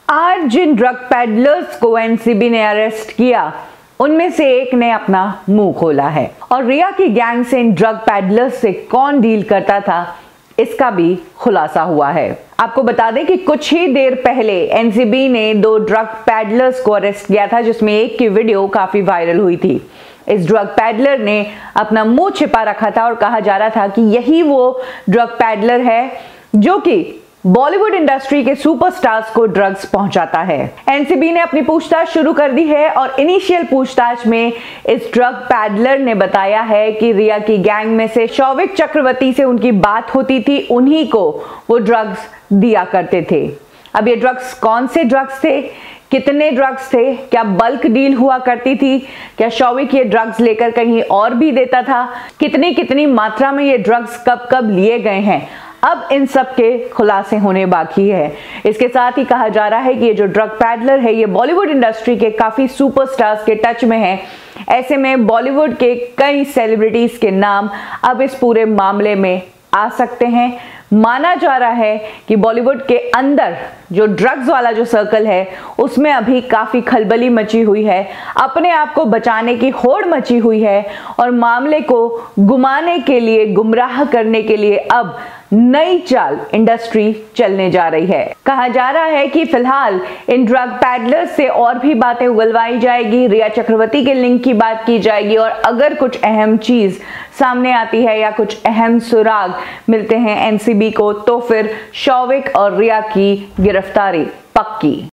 आज जिन drug peddlers को एनसीबी ने अरेस्ट किया उनमें से एक ने अपना मुंह खोला है और रिया की गैंग से इन ड्रग पैडलर्स से कौन डील करता था इसका भी खुलासा हुआ है। आपको बता दें कि कुछ ही देर पहले एनसीबी ने 2 ड्रग पैडलर्स को अरेस्ट किया था, जिसमें एक की वीडियो काफी वायरल हुई थी। इस ड्रग पैडलर ने अपना मुंह छिपा रखा था और कहा जा रहा था कि यही वो ड्रग पैडलर है जो कि बॉलीवुड इंडस्ट्री के सुपरस्टार्स को ड्रग्स पहुंचाता है। एनसीबी ने अपनी पूछताछ शुरू कर दी है और इनिशियल पूछताछ में इस ड्रग पैडलर ने बताया है कि रिया की गैंग में से शौविक चक्रवर्ती से उनकी बात होती थी, उन्हीं को वो ड्रग्स दिया करते थे। अब ये ड्रग्स कौन से ड्रग्स थे, कितने ड्रग्स थे, क्या बल्क डील हुआ करती थी, क्या शौविक ये ड्रग्स लेकर कहीं और भी देता था, कितनी कितनी मात्रा में ये ड्रग्स कब कब लिए गए हैं, अब इन सब के खुलासे होने बाकी है। इसके साथ ही कहा जा रहा है कि ये जो ड्रग पैडलर है ये बॉलीवुड इंडस्ट्री के काफी सुपरस्टार्स के टच में है। ऐसे में बॉलीवुड के कई सेलिब्रिटीज के नाम अब इस पूरे मामले में आ सकते हैं। माना जा रहा है कि बॉलीवुड के अंदर जो ड्रग्स वाला जो सर्कल है उसमें अभी काफी खलबली मची हुई है, अपने आप को बचाने की होड़ मची हुई है और मामले को घुमाने के लिए, गुमराह करने के लिए अब नई चाल इंडस्ट्री चलने जा रही है। कहा जा रहा है कि फिलहाल इन ड्रग पैडलर्स से और भी बातें उगलवाई जाएगी, रिया चक्रवर्ती के लिंक की बात की जाएगी और अगर कुछ अहम चीज सामने आती है या कुछ अहम सुराग मिलते हैं एनसीबी को तो फिर शौविक और रिया की गिरफ्तारी पक्की।